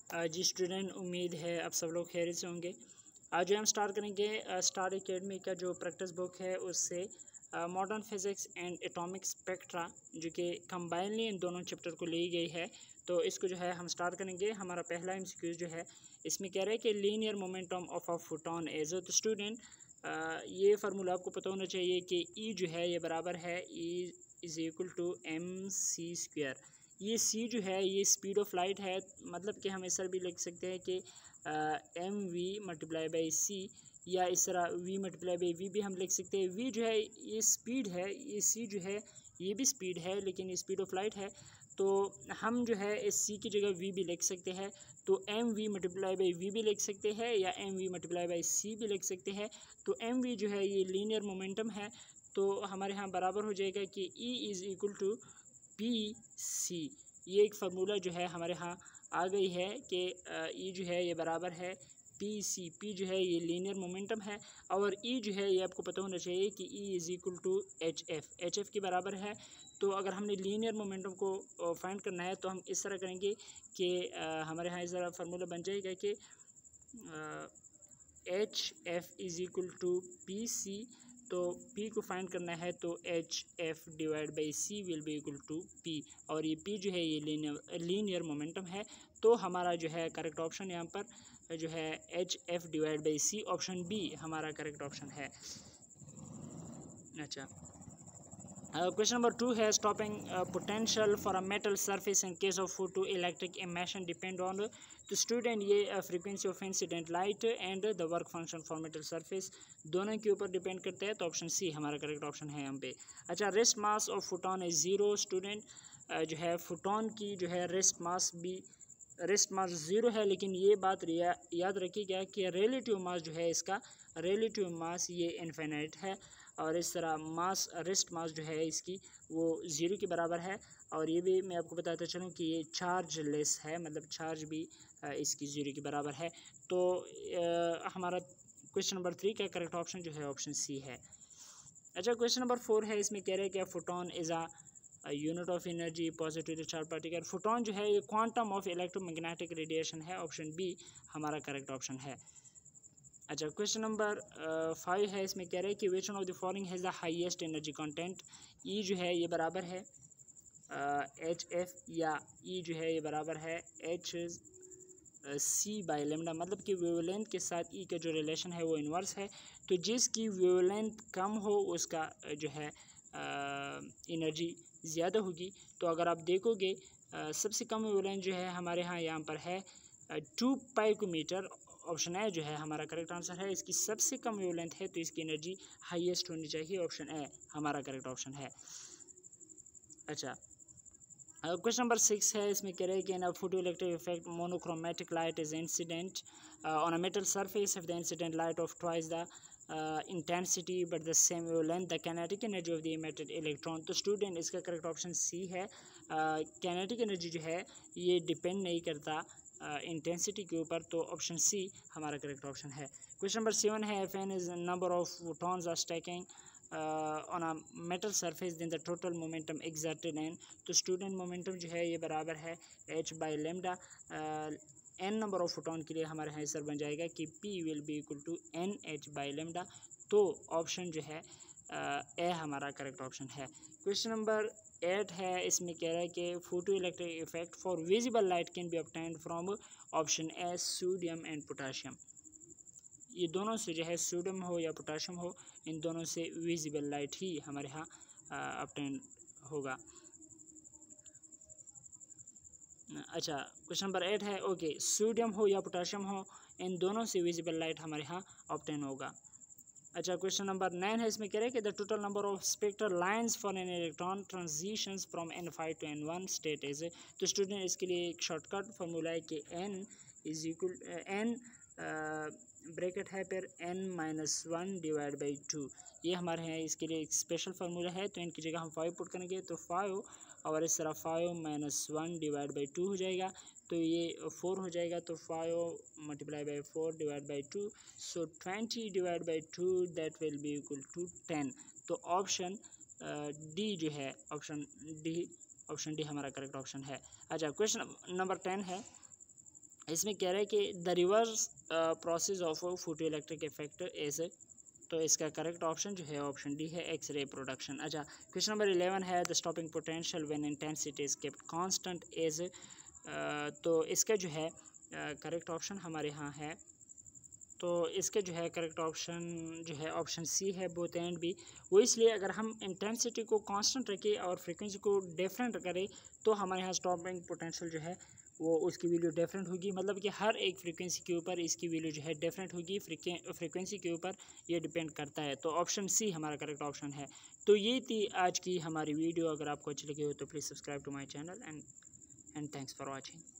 जी student, उम्मीद है आप सब लोग खैरियत से होंगे। आज जो हम स्टार्ट करेंगे स्टार एकेडमी का जो प्रैक्टिस बुक है उससे modern physics and atomic spectra जो कि कंबाइनली इन दोनों चैप्टर को ली गई है। तो इसको जो है हम स्टार्ट करेंगे। हमारा पहला एमसीक्यू जो है इसमें कह रहा है कि linear momentum of a photon is. तो स्टूडेंट ये फार्मूला आपको पता होना चाहिए कि ई जो है ये बराबर है E is equal to m c square. ये सी जो है ये स्पीड ऑफ लाइट है, मतलब कि हम इस तरह भी लिख सकते हैं कि m v multiply by c, या इस तरह वी मल्टीप्लाई बाई वी भी हम लिख सकते हैं। वी जो है ये स्पीड है, ये सी जो है ये भी स्पीड है लेकिन ये स्पीड ऑफ लाइट है। तो हम जो है इस सी की जगह वी भी लिख सकते हैं। तो m v multiply by v भी लिख सकते हैं या m v multiply by c भी लिख सकते हैं। तो एम वी जो है ये लीनियर मोमेंटम है, तो हमारे यहाँ बराबर हो जाएगा कि E is equal to p c. ये एक फार्मूला जो है हमारे यहाँ आ गई है कि ई जो है ये बराबर है पी सी। पी जो है ये लीनियर मोमेंटम है और ई जो है ये आपको पता होना चाहिए कि E is equal to h f के बराबर है। तो अगर हमने लीनियर मोमेंटम को फाइंड करना है तो हम इस तरह करेंगे कि हमारे यहाँ इस तरह फार्मूला बन जाएगा कि h f is equal to p c. तो P को फाइंड करना है तो h f divide by c will be equal to P, और ये P जो है ये लीनियर मोमेंटम है। तो हमारा जो है करेक्ट ऑप्शन यहाँ पर जो है h f divide by c, option b हमारा करेक्ट ऑप्शन है। अच्छा, क्वेश्चन नंबर 2 है stopping potential for a metal surface in case of photo electric emission depend on. तो स्टूडेंट ये frequency of incident light and the work function for metal surface दोनों के ऊपर depend करता है। तो ऑप्शन सी हमारा करेक्ट ऑप्शन है यहाँ पे। अच्छा, rest mass of photon is zero. Student जो है फोटोन की जो है रेस्ट मास ज़ीरो है, लेकिन ये बात याद रखिएगा कि रिलेटिव मास जो है इसका रिलेटिव मास ये इनफिनिट है, और इस तरह मास रेस्ट मास जो है इसकी वो ज़ीरो के बराबर है। और ये भी मैं आपको बताता चलूँ कि ये चार्ज लेस है, मतलब चार्ज भी इसकी ज़ीरो के बराबर है। तो हमारा क्वेश्चन नंबर 3 का करेक्ट ऑप्शन जो है ऑप्शन सी है। अच्छा, क्वेश्चन नंबर 4 है, इसमें कह रहे हैं कि photon is a unit of energy positive charge particle. Photon जो है ये क्वांटम ऑफ इलेक्ट्रोमैग्नेटिक रेडिएशन है, ऑप्शन बी हमारा करेक्ट ऑप्शन है। अच्छा, क्वेश्चन नंबर 5 है, इसमें कह रहे हैं कि which one of the following has the highest energy content. E जो है ये बराबर है एच एफ, या ई जो है ये बराबर है एच सी बाई लेमडा, मतलब कि वेवलेंथ के साथ ई का जो रिलेशन है वो इन्वर्स है। तो जिसकी वेवलेंथ कम हो उसका जो है एनर्जी ज़्यादा होगी। तो अगर आप देखोगे सबसे कम वेवलेंथ जो है हमारे यहाँ पर है 2 पाइकोमीटर। ऑप्शन ए जो है हमारा करेक्ट आंसर है। इसकी सबसे कम वेवलेंथ है तो इसकी एनर्जी हाईएस्ट होनी चाहिए, ऑप्शन ए हमारा करेक्ट ऑप्शन है। अच्छा, क्वेश्चन नंबर 6 है, इसमें कह रहे हैं कि in photo electric effect monochromatic light is incident on a metal surface if the incident light of twice the intensity but the same wavelength the kinetic energy of the emitted electron. तो student इसका correct option c है। Kinetic energy जो है ये depend नहीं करता intensity के ऊपर, तो ऑप्शन सी हमारा करेक्ट ऑप्शन है। क्वेश्चन नंबर 7 है, if n is number of photons are stacking on a metal surface then the total momentum exerted n. तो स्टूडेंट मोमेंटम जो है ये बराबर है h by lambda. N number of photon के लिए हमारे यहाँ आंसर बन जाएगा कि p will be equal to n h by lambda. तो ऑप्शन जो है ए हमारा करेक्ट ऑप्शन है। क्वेश्चन नंबर 8 है, इसमें कह रहा है कि photo electric effect for visible light can be obtained from option a sodium and potassium. ये दोनों से जो है सोडियम हो या पोटाशियम हो, इन दोनों से विजिबल लाइट ही हमारे यहाँ ऑब्टेन होगा। अच्छा, क्वेश्चन नंबर 8 है, ओके, सोडियम हो या पोटाशियम हो, इन दोनों से विजिबल लाइट हमारे यहाँ ऑब्टेन होगा। अच्छा, क्वेश्चन नंबर 9 है, इसमें कह रहे हैं कि the total number of spectral lines for an electron transitions from N5 to N1 state is. तो स्टूडेंट इसके लिए एक शॉर्टकट फार्मूला है कि n is equal n bracket है फिर n-1 डिवाइड बाई 2। ये हमारे हैं इसके लिए एक स्पेशल फार्मूला है। तो इनकी जगह हम 5 पुट करेंगे तो 5, और इस तरह 5-1 डिवाइड बाई 2 हो जाएगा, तो ये 4 हो जाएगा। तो 5 multiply by 4 divide by 2, so 20 divide by 2 that will be equal to 10। तो ऑप्शन डी जो है ऑप्शन डी हमारा करेक्ट ऑप्शन है। अच्छा, क्वेश्चन नंबर 10 है, इसमें कह रहा है कि the reverse process of photo electric effect is, तो इसका करेक्ट ऑप्शन जो है ऑप्शन डी है, एक्स-रे प्रोडक्शन। अच्छा, क्वेश्चन नंबर 11 है the stopping potential when intensity is kept constant is, तो इसका जो है करेक्ट ऑप्शन हमारे यहाँ है, तो इसका जो है करेक्ट ऑप्शन जो है ऑप्शन सी है, बोथ एंड भी। वो इसलिए अगर हम इंटेंसिटी को कांस्टेंट रखें और फ्रीक्वेंसी को डिफरेंट करें तो हमारे यहाँ स्टॉपिंग पोटेंशियल जो है वो उसकी वैल्यू डिफरेंट होगी, मतलब कि हर एक फ्रीक्वेंसी के ऊपर इसकी वैल्यू जो है डिफरेंट होगी, फ्रीक्वेंसी के ऊपर ये डिपेंड करता है। तो ऑप्शन सी हमारा करेक्ट ऑप्शन है। तो ये थी आज की हमारी वीडियो। अगर आपको अच्छी लगी हो तो please subscribe to my channel and thanks for watching.